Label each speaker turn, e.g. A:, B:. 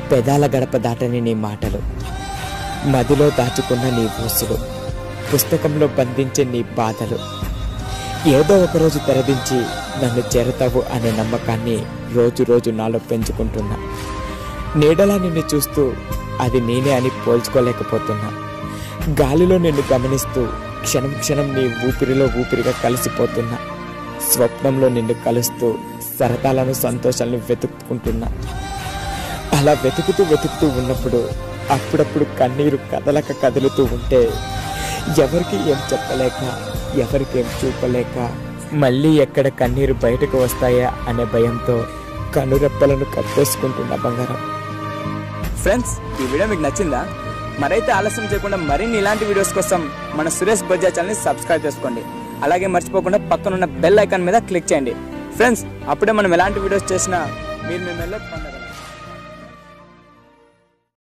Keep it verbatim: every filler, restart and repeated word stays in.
A: పెదాల గడప దాటని నీ మాటలు, మదిలో దాచుకున్న నీ ఊసులు, పుస్తకంలో బంధించే నీ బాధలు, ఏదో ఒకరోజు తెరదించి నన్ను చేరతావు అనే నమ్మకాన్ని రోజు రోజు నాలో పెంచుకుంటున్నా. నీడలా నిన్ను చూస్తూ అది నేనే అని పోల్చుకోలేకపోతున్నా. గాలిలో నిన్ను గమనిస్తూ క్షణం క్షణం నీ ఊపిరిలో ఊపిరిగా కలిసిపోతున్నా. స్వప్నంలో నిన్ను కలుస్తూ సరదాలను సంతోషాలను వెతుక్కుంటున్నా. అలా వెతుకుతూ వెతుకుతూ ఉన్నప్పుడు అప్పుడప్పుడు కన్నీరు కదలక కదులుతూ ఉంటే ఎవరికి ఏం చెప్పలేక, ఎవరికేం చూపలేక, మళ్ళీ ఎక్కడ కన్నీరు బయటకు వస్తాయా అనే భయంతో కనురెప్పలను కప్పేసుకుంటున్న బంగారం.
B: ఫ్రెండ్స్, ఈ వీడియో మీకు నచ్చిందా? మరైతే ఆలస్యం చేయకుండా మరిన్ని ఇలాంటి వీడియోస్ కోసం మన సురేష్ బొజ్జా ఛానల్ని సబ్స్క్రైబ్ చేసుకోండి. అలాగే మర్చిపోకుండా పక్కనున్న బెల్ ఐకాన్ మీద క్లిక్ చేయండి. ఫ్రెండ్స్, అప్పుడే మనం ఎలాంటి వీడియోస్ చేసినా మీరు మేము వెళ్ళొచ్చు.